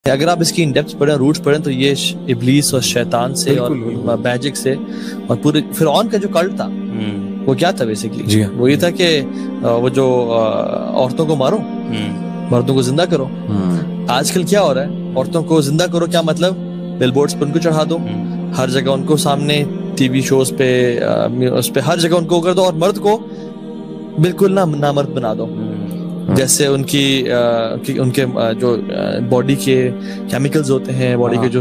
اگر آپ اس کی انڈیپتھ پڑھیں روٹس پڑھیں تو یہ ابلیس اور شیطان سے اور میجک سے اور پورے فرعون کا جو کلٹ تھا وہ کیا تھا بیسیکلی وہ یہ تھا کہ وہ جو عورتوں کو مارو مردوں کو زندہ کرو. آج کل کیا ہو رہا ہے, عورتوں کو زندہ کرو کیا مطلب, بل بورڈز پہ ان کو چڑھا دو, ہر جگہ ان کو سامنے ٹی وی شوز پہ اس پہ ہر جگہ ان کو کر دو, اور مرد کو بالکل نامرد بنا دو. جیسے ان کے جو باڈی کے کیمیکلز ہوتے ہیں, باڈی کے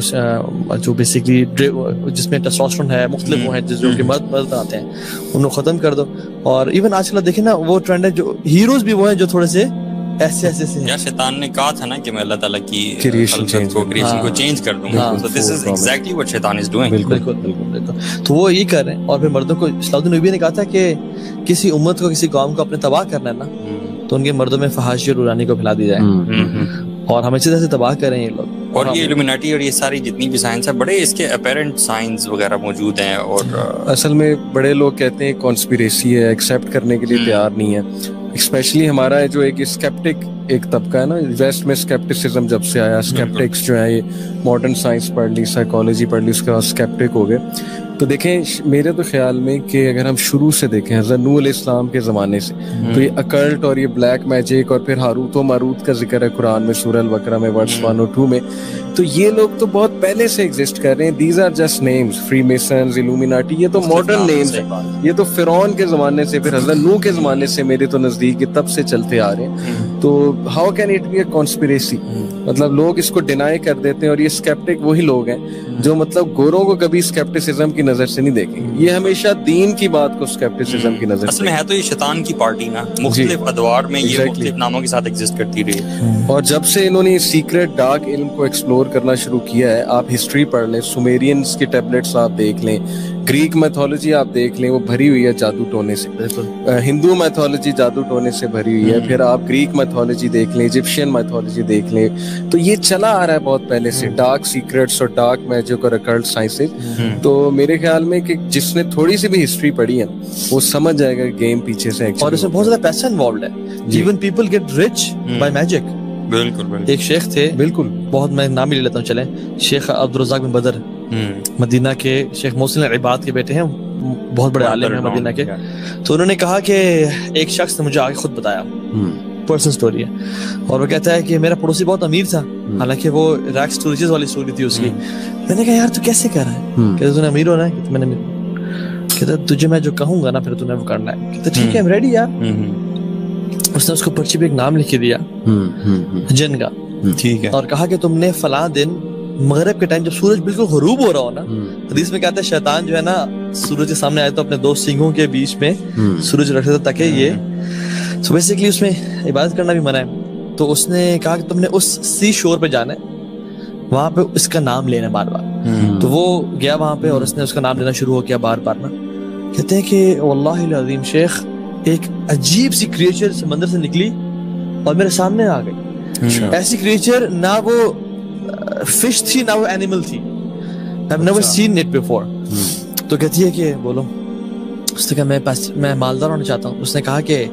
جو بیسیکلی جس میں ٹیسٹوسٹیرون ہے مختلف وہ ہیں جو کہ مرد آتے ہیں ان کو ختم کر دو. اور ایون آج کل دیکھیں نا وہ ٹرینڈ ہے, جو ہیروز بھی وہ ہیں جو تھوڑے سے ایسے ہیں. یا شیطان نے کہا تھا نا کہ میں اللہ تعالیٰ کی کریشن کو چینج کر دوں گا, so this is exactly what شیطان is doing. بالکل تو وہ یہ کر رہے ہیں. اور پھر مردوں کو اسلام النبی نے کہا تھا کہ کسی امت کو کسی قوم کو اپنے تباہ کرنا ہے نا تو ان کے مردوں میں فحاشی اور رانی کو پھیلا دی جائے اور ہمیں اسی طرح سے تباہ کریں یہ لوگ. اور یہ الومیناٹی اور یہ ساری جتنی بھی سائنس ہے, بڑے اس کے اپیرنٹ سائنس وغیرہ موجود ہیں. اور اصل میں بڑے لوگ کہتے ہیں کانسپیریسی ہے, ایکسیپٹ کرنے کے لیے تیار نہیں ہے. اسپیشلی ہمارا جو ایک اسکیپٹک ایک طبقہ ہے نا, ویسٹ میں اسکیپٹسزم جب سے آیا, اسکیپٹکس جو ہیں یہ ماڈرن سائنس پڑھ لی, سائیکالوجی پڑھ لی, اس کے بعد اسکیپٹک ہو گئے. تو دیکھیں میرے تو خیال میں کہ اگر ہم شروع سے دیکھیں حضرت نوح علیہ السلام کے زمانے سے, تو یہ اکلٹ اور یہ بلیک میجک اور پھر ہاروت و ماروت کا ذکر ہے قرآن میں سورہ البقرہ میں ورس 102 میں, تو یہ لوگ تو بہت پہلے سے ایگزسٹ کر رہے ہیں. These are just names, Freemasons, Illuminati, یہ تو ماڈرن نیمز ہیں. یہ تو فرعون کے زمانے سے, پھر حضرت نوح کے زمانے سے میرے تو نزدیک تب سے چلتے آ رہے ہیں. تو how can it be a conspiracy, مطلب لوگ اس کو ڈینائی کر دیتے ہیں. اور یہ اسکیپٹک وہی لوگ ہیں جو مطلب گوروں کو کبھی اسکیپٹسزم کی نظر سے نہیں دیکھیں گے, یہ ہمیشہ دین کی بات کو اسکیپٹسزم کی نظر سے. اصل میں ہے تو یہ شیطان کی پارٹی نا, مختلف ادوار میں یہ مختلف ناموں کے ساتھ ایگزسٹ کرتی رہی. اور جب سے انہوں نے سیکرٹ ڈارک علم کو ایکسپلور کرنا شروع کیا ہے, آپ ہسٹری پڑھ لیں, سومیرینز کے ٹیبلٹس آپ دیکھ لیں, گریک میتھولوجی آپ دیکھ لیں, وہ بھری ہوئی ہے جادو ٹونے سے. ہندو میتھولوجی جادو ٹونے سے بھری ہوئی ہے. پھر آپ گریک میتھولوجی دیکھ لیں, ایجپشین میتھولوجی دیکھ لیں. تو یہ چلا آ رہا ہے بہت پہلے سے, ڈارک سیکرٹس اور ڈارک میجک اور اکلٹ سائنسز. تو میرے خیال میں کہ جس نے تھوڑی سی بھی ہسٹری پڑھی ہے وہ سمجھ جائے گا گیم پیچھے سے. اور اس میں بہت زیادہ پیسہ انوالوڈ ہے. Even people get rich by magic. بالکل ایک شیخ تھے, بالکل بہت میں نام ہی لے لیتا ہوں, چلیں, شیخ عبدالرزاق بن بدر, مدینہ کے, شیخ محسن العباد کے بیٹے ہیں, بہت بڑے عالم ہیں مدینہ کے. تو انہوں نے کہا کہ ایک شخص نے مجھے آگے خود بتایا, پرسنل سٹوری ہے, اور وہ کہتا ہے کہ میرا پڑوسی بہت امیر تھا, حالانکہ وہ ریکس ٹو ریچز والی سٹوری تھی اس کی. میں نے کہا یار تو کیسے کر رہا ہے؟ کہتا تو نے امیر ہونا ہے. کہتا میں نے, کہتا تجھے میں جو کہوں گا نا پھر تو نے وہ کرنا ہے. کہتا ٹھیک ہے, ریڈی یار. اس نے اس کو پرچی پہ ایک نام لکھ دیا جن کا, ٹھیک ہے, اور کہا کہ تم نے فلاں دن مغرب کے ٹائم جب سورج بالکل غروب ہو رہا ہو نا, حدیث میں کہتا ہے شیطان جو ہے نا سورج کے سامنے آئے تو اپنے دو سینگوں کے بیچ میں سورج رکھتا تھا تاکہ یہ, سو بیسیکلی اس میں عبادت کرنا بھی منع ہے. تو اس نے کہا کہ تم نے اس سی شور پہ جانا ہے, وہاں پہ اس کا نام لینا بار بار. تو وہ گیا وہاں پہ اور اس نے اس کا نام لینا شروع ہو کیا بار بار نا. کہتے ہیں کہ واللہ العظیم شیخ ایک عجیب سی کریچر سمندر سے نکلی اور میرے سامنے آ گئی. ایسی کریچر نہ وہ فش تھی نہ وہ اینیمل تھی. I've never seen it before. تو کہتی ہے کہ بولو. اس نے کہا میں مالدار ہونا چاہتا ہوں. اس نے کہا کہ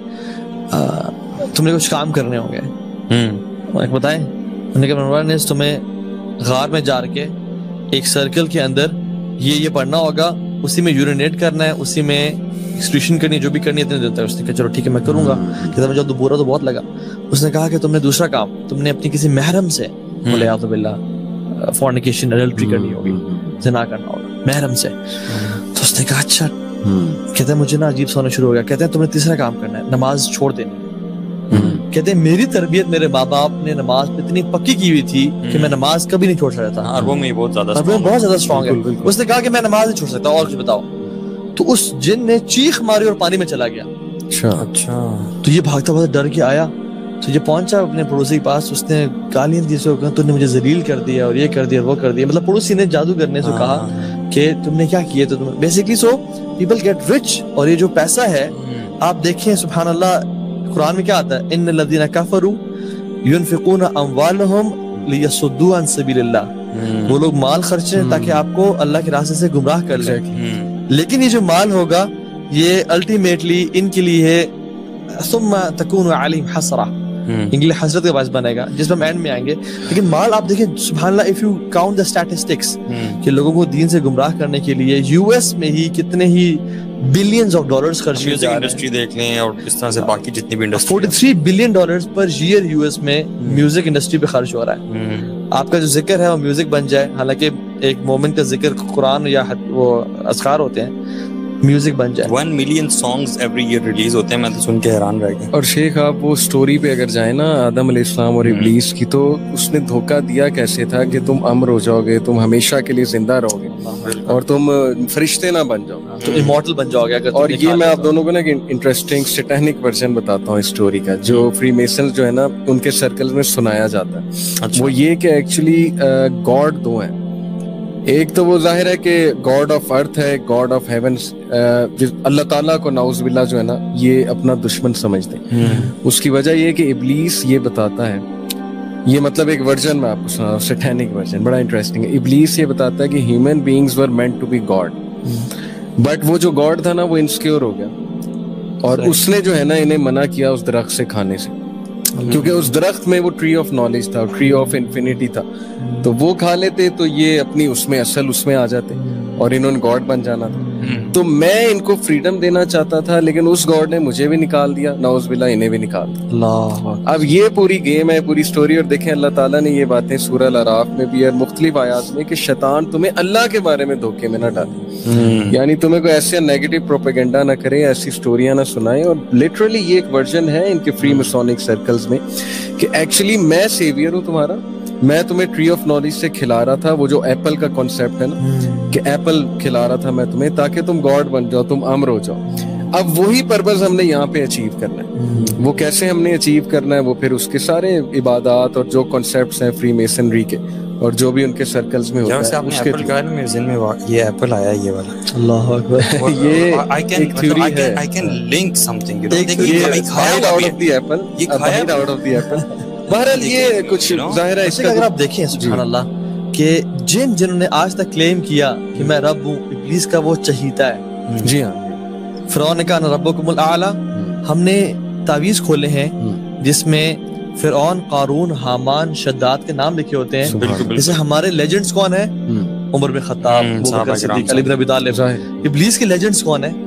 تم نے کچھ کام کرنے ہوں گے, بتائیں. انہوں نے کہا تمہیں غار میں جا کے ایک سرکل کے اندر یہ پڑھنا ہوگا, اسی میں یورینیٹ کرنا ہے, اسی میں ایکسکریشن کرنی ہے, جو بھی کرنی ہے اتنے دیتا ہے. اس نے کہا چلو ٹھیک ہے میں کروں گا. کہتا مجھے برا تو بہت لگا. اس نے کہا کہ تم نے دوسرا کام, تم نے اپنی کسی محرم سے ولیعاذ باللہ فورنیکیشن ایڈلٹری کرنی ہوگی, زنا کرنا ہوگا محرم سے. تو اس نے کہا اچھا. کہتے ہیں مجھے نا عجیب سونا شروع ہو گیا. کہتے ہیں تم نے تیسرا کام کرنا ہے, نماز چھوڑ دینی. کہتے ہیں میری تربیت میرے ماں باپ نے نماز پہ اتنی پکی کی ہوئی تھی کہ میں نماز کبھی نہیں چھوڑ سکتا تھا. عربوں میں بہت زیادہ اسٹرانگ ہے. اس نے کہا کہ میں نماز نہیں چھوڑ سکتا, اور کچھ بتاؤ. تو اس جن نے چیخ ماری اور پانی میں چلا گیا. اچھا. تو یہ بھاگتا بھاگتا ڈر کے آیا, تو یہ پہنچا اپنے پڑوسی کے پاس. اس نے گالیاں دی سے کہا تو نے مجھے ذلیل کر دیا اور یہ کر دیا اور وہ کر دیا. مطلب پڑوسی نے جادو کرنے سے کہا کہ تم نے کیا کیا. تو تم basically so people get rich. اور یہ جو پیسہ ہے آپ دیکھیں سبحان اللہ, قرآن میں کیا آتا ہے, ان الذین کفروا ينفقون اموالهم لیصدوا عن سبیل اللہ. وہ لوگ مال خرچیں تاکہ آپ کو اللہ کے راستے سے گمراہ کر لیں. لیکن یہ جو مال ہوگا یہ الٹیمیٹلی ان کے لیے ہے ثم تکون علیہم حسرہ, ان کے لیے حسرت کا باعث بنے گا, جس پہ ہم اینڈ میں آئیں گے. لیکن مال آپ دیکھیں سبحان اللہ, if you count the statistics کہ لوگوں کو دین سے گمراہ کرنے کے لیے یو ایس میں ہی کتنے ہی بلینز آف ڈالرز خرچ کیے جا رہے ہیں. انڈسٹری دیکھ لیں اور اس طرح سے باقی جتنی بھی industry, 43 billion dollars per year U S میں میوزک انڈسٹری پہ خرچ ہو رہا ہے. آپ کا جو ذکر ہے وہ میوزک بن جائے, حالانکہ ایک مومن کا ذکر قرآن یا وہ اذکار ہوتے ہیں, میوزک بن جائے. 1 million songs every year release ہوتے ہیں, میں تو سن کے حیران رہ گیا. اور شیخ آپ وہ سٹوری پہ اگر جائیں نا آدم علیہ السلام اور ابلیس کی, تو اس نے دھوکہ دیا کیسے تھا کہ تم امر ہو جاؤ گے, تم ہمیشہ کے لیے زندہ رہو گے اور تم فرشتے نہ بن جاؤ, تو امورٹل بن جاؤ گے. اور یہ میں آپ دونوں کو نا انٹرسٹنگ سیٹینک ورژن بتاتا ہوں اس سٹوری کا, جو فری میسنز جو ہے نا ان کے سرکل میں سنایا جاتا ہے. وہ یہ کہ ایکچولی گاڈ دو ہیں. ایک تو وہ ظاہر ہے کہ گاڈ آف ارتھ ہے, گاڈ آف ہیونس. اللہ تعالیٰ کو نعوذ باللہ جو ہے نا یہ اپنا دشمن سمجھتے ہیں. اس کی وجہ یہ کہ ابلیس یہ بتاتا ہے, یہ مطلب ایک ورژن میں آپ کو سنا رہا ہوں, سیٹینک ورژن, بڑا انٹرسٹنگ ہے. ابلیس یہ بتاتا ہے کہ human beings were meant to be God, but وہ جو گاڈ تھا نا وہ انسیکیور ہو گیا, اور اس نے جو ہے نا انہیں منع کیا اس درخت سے کھانے سے, کیونکہ اس درخت میں وہ ٹری آف نالج تھا, ٹری آف انفینٹی تھا. تو وہ کھا لیتے تو یہ اپنی اس میں آ جاتے اور انہوں نے گاڈ بن جانا تھا. تو میں ان کو فریڈم دینا چاہتا تھا, لیکن اس گاڈ نے مجھے بھی نکال دیا, نعوذ باللہ انہیں بھی نکال دیا. اللہ. اب یہ پوری گیم ہے, پوری سٹوری. اور دیکھیں اللہ تعالیٰ نے یہ باتیں سورہ الاعراف میں بھی اور مختلف آیات میں کہ شیطان تمہیں اللہ کے بارے میں دھوکے میں نہ ڈالے, یعنی تمہیں کوئی ایسے نیگیٹو پروپیگنڈا نہ کرے, ایسی سٹوریاں نہ سنائے. اور لٹرلی یہ ایک ورژن ہے ان کے فری مسونک سرکلز میں کہ ایکچولی میں سیویئر ہوں تمہارا, میں تمہیں ٹری آف نالج سے کھلا رہا تھا, وہ جو ایپل کا کانسیپٹ ہے نا کہ ایپل کھلا رہا تھا میں تمہیں تاکہ تم گاڈ بن جاؤ, تم امر ہو جاؤ. اب وہی پرپز ہم نے یہاں پہ اچیو کرنا ہے. وہ کیسے ہم نے اچیو کرنا ہے, وہ پھر اس کے سارے عبادات اور جو کانسیپٹس ہیں فری میسنری کے اور جو بھی ان کے سرکلز میں ہوتا ہے اس کے میرے ذہن میں یہ ایپل آیا, یہ والا. اللہ اکبر. یہ ایک تھیوری ہے. I can link something, you know. یہ khair out of the apple. بہرحال یہ کچھ ظاہر ہے اس کا. اگر آپ دیکھیں سبحان اللہ کہ جنہوں نے آج تک کلیم کیا کہ میں رب ہوں, ابلیس کا وہ چہیتا ہے. جی ہاں, فرعون نے کہا انا ربکم الاعلی. ہم نے تعویذ کھولے ہیں جس میں فرعون, قارون, حامان, شداد کے نام لکھے ہوتے ہیں. جیسے ہمارے لیجنڈز کون ہیں, عمر بن خطاب, ابوبکر صدیق, علی بن ابی طالب. ابلیس کے لیجنڈز کون ہیں,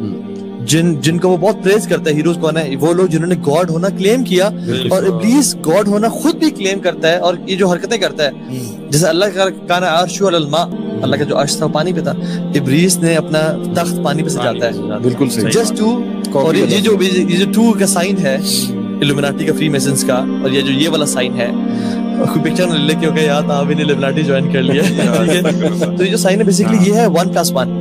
جن کو وہ بہت پریز کرتا ہے, ہیروز کون ہے, وہ لوگ جنہوں نے گاڈ ہونا کلیم کیا. اور ابلیس گاڈ ہونا خود بھی کلیم کرتا ہے, اور یہ جو حرکتیں کرتا ہے جیسے اللہ کا کان عرش علی الماء, اللہ کا جو عرش تھا پانی پہ تھا, ابلیس نے اپنا تخت پانی پہ سجاتا ہے. بالکل صحیح. Just two. اور یہ جو 2 کا سائن ہے الومناٹی کا, فری میسنز کا, اور یہ والا سائن ہے, کوئی پکچر نہ لے کے ہو گیا یاد آپ نے الومناٹی جوائن کر لیا. تو یہ جو سائن ہے بیسیکلی یہ ہے 1+1,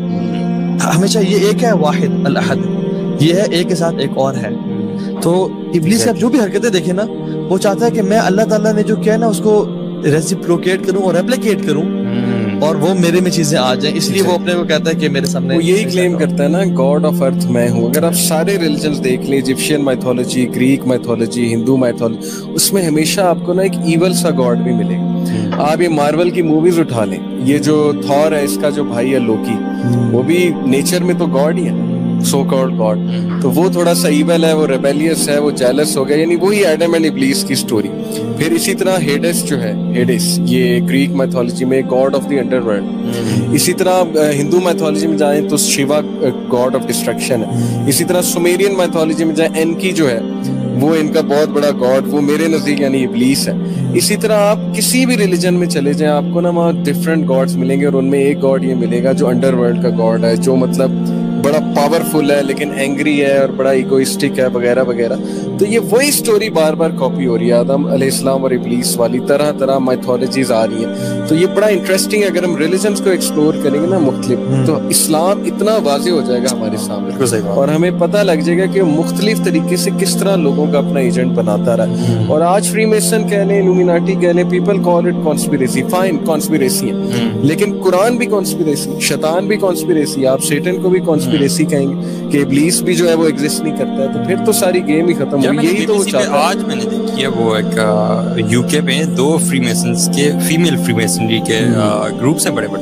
ہمیشہ یہ ایک ہے واحد الاحد, یہ ہے ایک کے ساتھ ایک اور ہے. تو ابلیس آپ جو بھی حرکتیں دیکھیں نا, وہ چاہتا ہے کہ میں اللہ تعالیٰ نے جو کیا نا اس کو ریسیپروکیٹ کروں اور ریپلیکیٹ کروں, اور وہ میرے میں چیزیں آ جائیں. اس لیے وہ اپنے کو کہتا ہے کہ میرے سامنے, وہ یہی کلیم کرتا ہے نا گاڈ آف ارتھ میں ہوں. اگر آپ سارے ریلیجنز دیکھ لیں, Egyptian mythology, Greek mythology, Hindu mythology, اس میں ہمیشہ آپ کو نا ایک ایول سا گاڈ بھی ملے گا. آپ یہ مارول کی موویز اٹھا لیں, یہ جو تھور ہے اس کا جو بھائی ہے لوکی, وہ بھی نیچر میں تو گاڈ ہی ہے, سو کالڈ گاڈ. تو وہ تھوڑا سا ایول ہے, وہ ریبیلیس ہے, وہ جیلس ہو گیا, یعنی وہی ایڈم اینڈ ابلیس کی سٹوری. پھر اسی طرح ہیڈس جو ہے, ہیڈس یہ گریک میتھولوجی میں God of the underworld. اسی طرح ہندو میتھولوجی میں جائیں تو شیوا گاڈ آف ڈسٹرکشن ہے. اسی طرح سومیرین میتھولوجی میں جائیں, انکی جو ہے وہ ان کا بہت بڑا گاڈ, وہ میرے نزدیک یعنی ابلیس ہے. اسی طرح آپ کسی بھی ریلیجن میں چلے جائیں, آپ کو نا وہاں ڈفرینٹ گاڈس ملیں گے, اور ان میں ایک گاڈ یہ ملے گا جو انڈر ورلڈ کا گاڈ ہے, جو مطلب بڑا پاورفل ہے لیکن اینگری ہے اور بڑا ایگوئسٹک ہے وغیرہ وغیرہ. تو یہ وہی سٹوری بار بار کاپی ہو رہی ہے, آدم علیہ السلام اور ابلیس والی, طرح طرح میتھولوجیز آ رہی ہیں. تو یہ بڑا انٹرسٹنگ ہے. اگر ہم ریلیجنز کو ایکسپلور کریں گے نا مختلف, تو اسلام اتنا واضح ہو جائے گا ہمارے سامنے, اور ہمیں پتہ لگ جائے گا کہ مختلف طریقے سے کس طرح لوگوں کا اپنا ایجنٹ بناتا رہا. اور آج فری میسن کہہ لیں, الومناٹی کہہ لیں, people call it conspiracy. Fine, conspiracy ہے, لیکن قرآن بھی کانسپیریسی, شیطان بھی کانسپیریسی, آپ سیٹن کو بھی کانسپیریسی کہیں گے کہ ابلیس بھی جو ہے وہ ایگزسٹ نہیں کرتا ہے. تو پھر تو ساری گیم ہی ختم ہوئی. یہی تو وہ چاہتا ہے. آج میں نے دیکھی ہے وہ ایک یو کے میں 2 فری میسنز کے, فیمیل فری میسنری کے گروپس ہیں بڑے بڑے,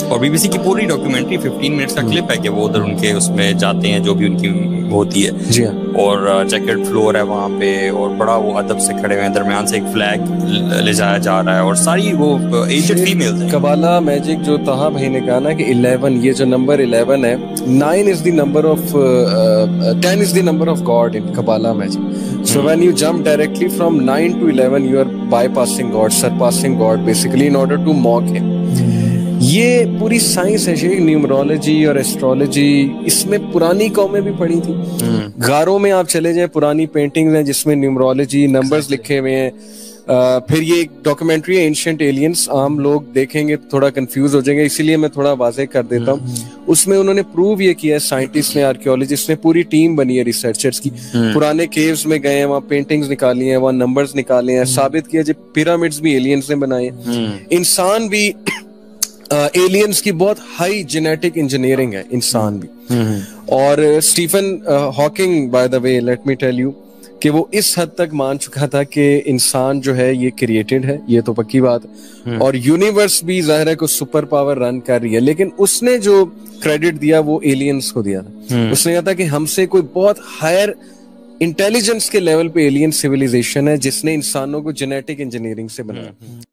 اور BBC کی پوری ڈاکیومنٹری 15 منٹس کا کلپ ہے کہ وہ ادھر ان کے اس میں جاتے ہیں جو بھی ان کی ہوتی ہے جی ہاں, اور چیکرڈ فلور ہے وہاں پہ, اور بڑا وہ ادب سے کھڑے ہوئے ہیں, درمیان سے ایک فلیگ لے جایا جا رہا ہے, اور ساری وہ ایجڈ فیمیلز ہیں. کبالا میجک جو طہا بھائی نے کہا نا کہ 11, یہ جو نمبر 11 ہے, 9 is the number of 10 is the number of God in Kabbalah magic. So when you jump directly from 9 to 11, you are bypassing God, surpassing God basically in order to mock him. یہ پوری science ہے شیخ, نیومرولوجی اور astrology, اس میں پرانی قومیں بھی پڑھی تھی. غاروں میں آپ چلے جائیں, پرانی پینٹنگز ہیں جس میں نیومرولوجی نمبرز لکھے ہوئے ہیں. پھر یہ ایک ڈاکومنٹری ہے اینشینٹ ایلینز, عام لوگ دیکھیں گے تھوڑا کنفیوز ہو جائیں گے, اسی لیے میں تھوڑا واضح کر دیتا ہوں. اس میں انہوں نے پروو یہ کیا ہے, سائنٹسٹ نے, آرکیولوجسٹ نے, پوری ٹیم بنی ہے ریسرچرز کی, پرانے کیوز میں گئے ہیں, وہاں پینٹنگز نکالی ہیں, وہاں نمبرز نکالے ہیں, ثابت کیا جو پیرامڈز بھی ایلینز نے بنائے ہیں. انسان بھی ایلینز کی بہت ہائی جینیٹک انجینئرنگ ہے, انسان بھی. اور Stephen Hawking by the way let me tell you کہ وہ اس حد تک مان چکا تھا کہ انسان جو ہے یہ کریٹڈ ہے, یہ تو پکی بات ہے, اور یونیورس بھی ظاہر ہے کو سپر پاور رن کر رہی ہے, لیکن اس نے جو کریڈٹ دیا وہ ایلینز کو دیا تھا. اس نے کہا تھا کہ ہم سے کوئی بہت ہائر انٹیلیجنس کے لیول پہ ایلین سیویلائزیشن ہے جس نے انسانوں کو جینیٹک انجینئرنگ سے بنایا.